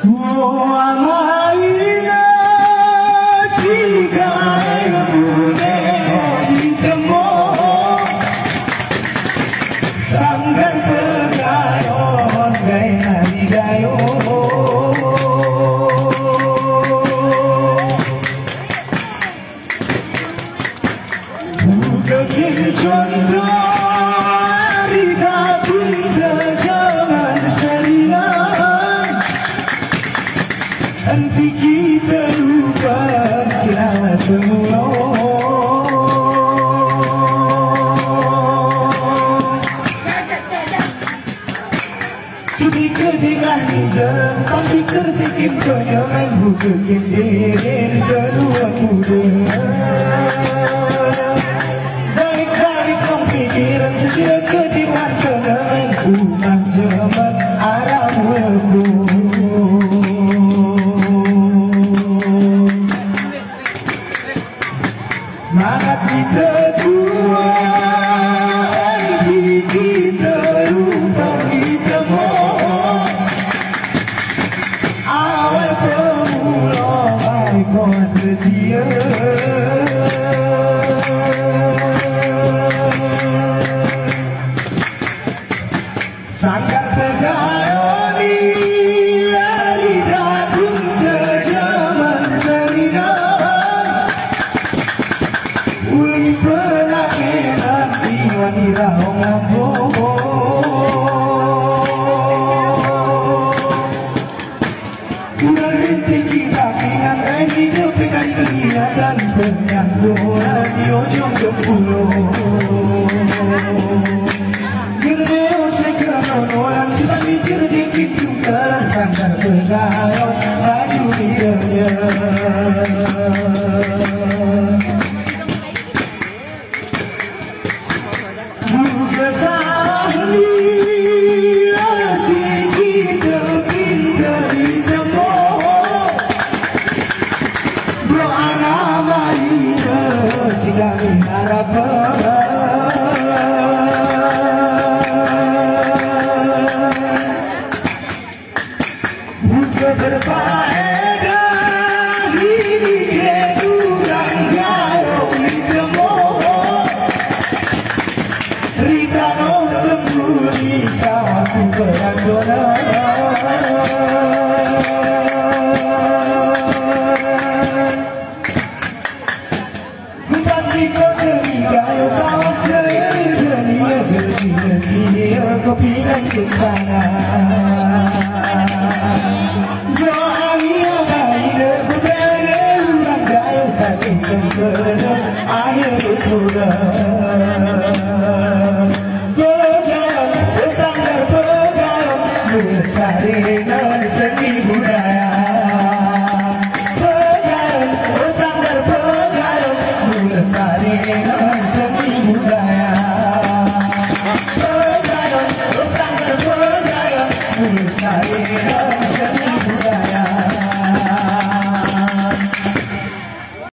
Nanti kita lupa kita semula. Ketika dikasih jalan pasti tersikin kenyaman bukan diri seluruh muda. Dari kali pikiran sesuai kediman kenyaman rumah zaman arah mulaku. Mana kita tua, nanti kita lupa kita mohon. Awal pemula ikon tersia. Sangkar tergayoni dari dagun terjaman serinan. Ulmi penangan nanti wanita mengaku. Kurang rintik kita ingat hidup dengan kegiatan penyangguran di ujung jempulu. Girneo sekeronolan sebagi cerdik pintu dalam sangkar bergayot maju biranya. Buka sahli asik kita pintar ditemu. Doa nama ina si kami harapan. Buka berfaedah ini kedurang gaya ditemu. Ritano lemburi satu kerandonan. Kumpas riko serigayo sawah kering dunia bersih-bersih kopi dan kita